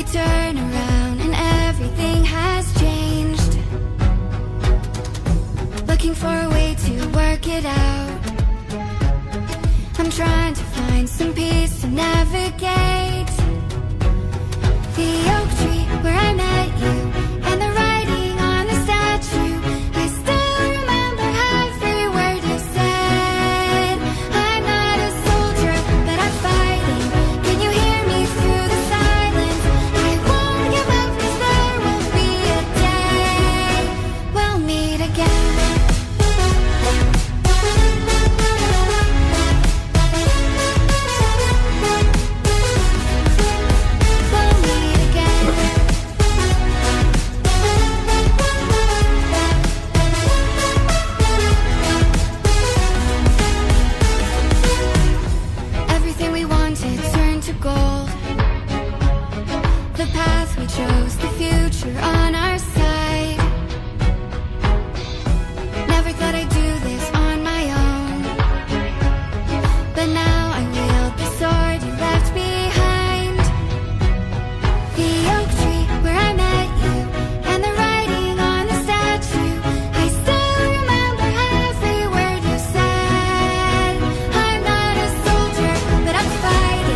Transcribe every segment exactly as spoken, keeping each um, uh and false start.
I turn around and everything has changed. Looking for a way to work it out. I'm trying to find some peace to navigate. The oak tree where I met you, and the writing on the statue. I still remember every word you said. I'm not a soldier, but I'm fighting. Can you hear me through the silence? I won't give up, 'cause there will be a day we'll meet again. Gold. The path we chose, the future on our side. Never thought I'd do this on my own, but now I wield the sword you left behind. The oak tree where I met you, and the writing on the statue. I still remember every word you said. I'm not a soldier, but I'm fighting.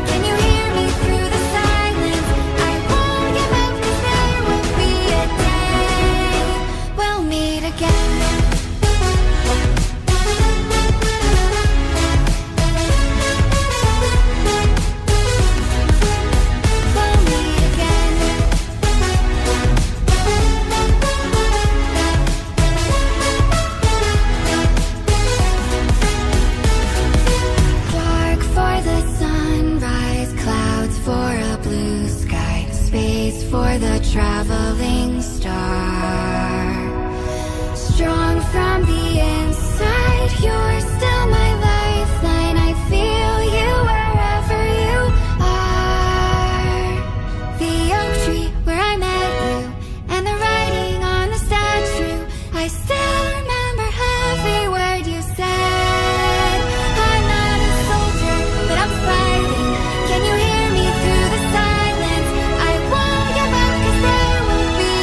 For the traveling star, strong from the inside, you're still my lifeline. I feel you wherever you are. The oak tree where I met you, and the writing on the statue. I still remember every word you said. I'm not a soldier, but I'm fighting. Can you hear me through the silence? I won't give up, 'cause there will be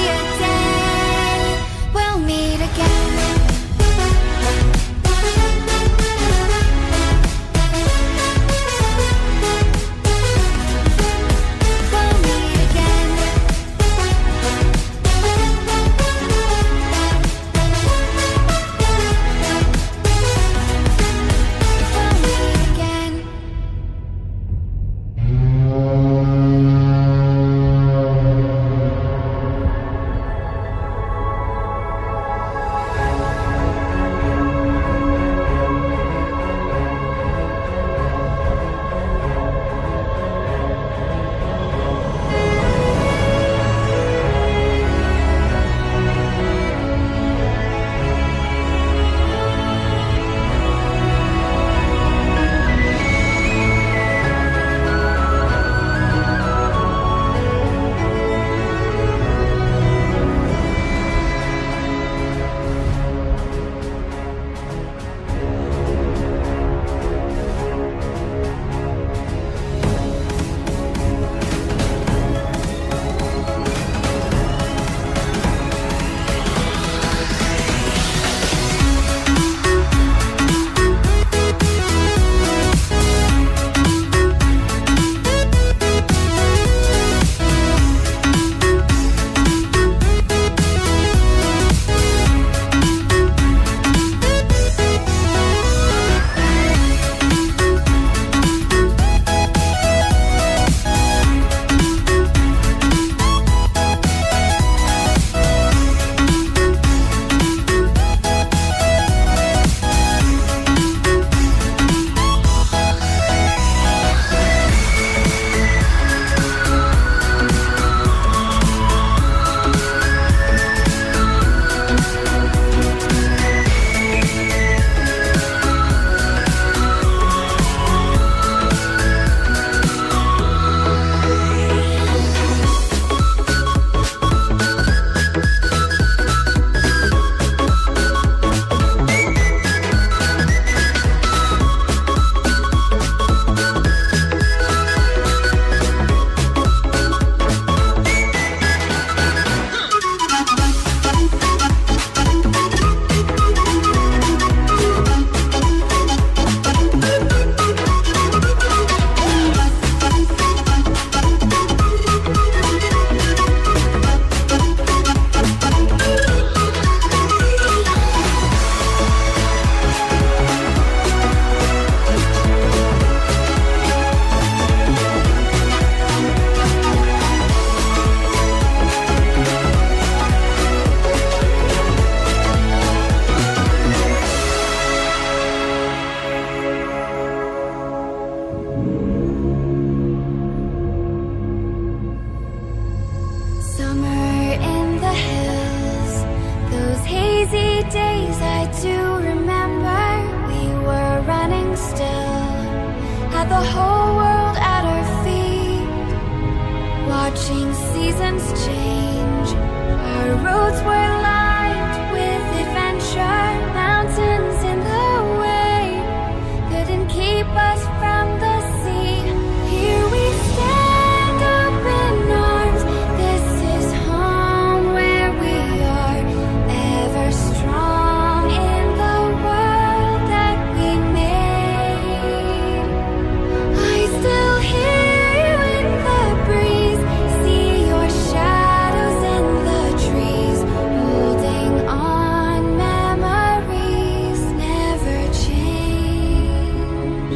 the whole world at our feet, watching seasons change. Our roads were lined with adventure, mountains in the way couldn't keep us from the sea. Here we stand, open arms. This is home where we are, ever strong in the world that we made. I still hear you in the breeze, see your shadows in the trees, holding on, memories never change.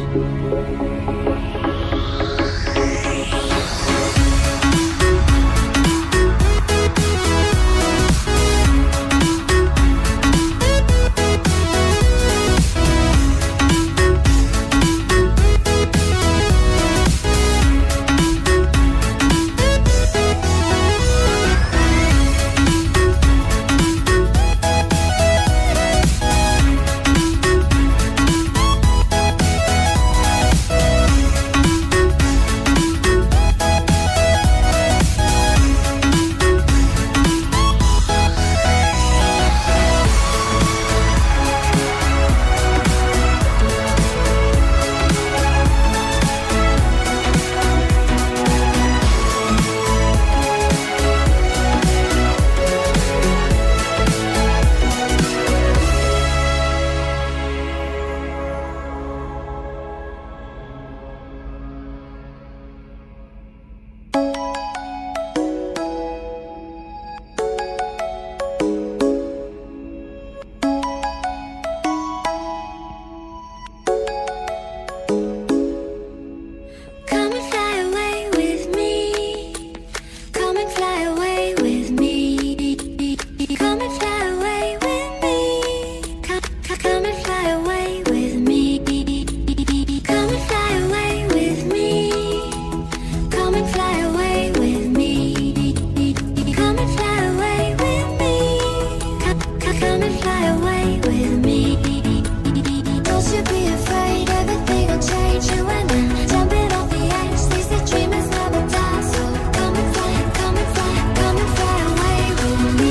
Come and fly away with me. Come and fly away with me. Come and fly away with me. Come, come, come and fly away with me. Come and fly away with me. Come and fly away with me. Come and fly away with me. Come, come, come and fly away with me. Don't you be afraid, everything will change. You and I, jumping off the edge. They say dreamers never die, so come and fly, come and fly, come and fly away with me.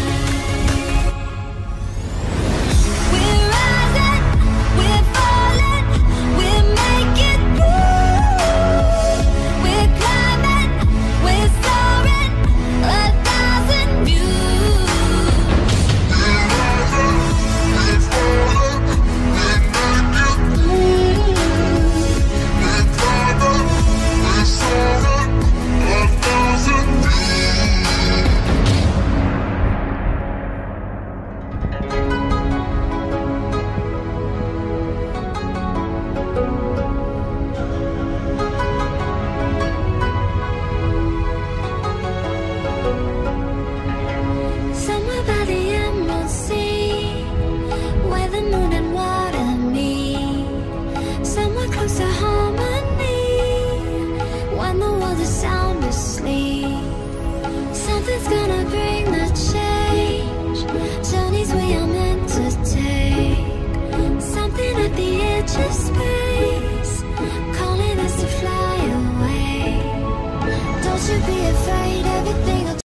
We're rising, we're falling, we're making through. We're climbing, we're soaring, a thousand views. We're rising, we're falling, we're making through. We're climbing, we're soaring, a thousand views. Somewhere by the emerald sea, where the moon and water meet, somewhere close to harmony, when the world is sound asleep. Something's gonna bring the change, journeys we are meant to take. Something at the edge of space, calling us to fly away. Don't you be afraid,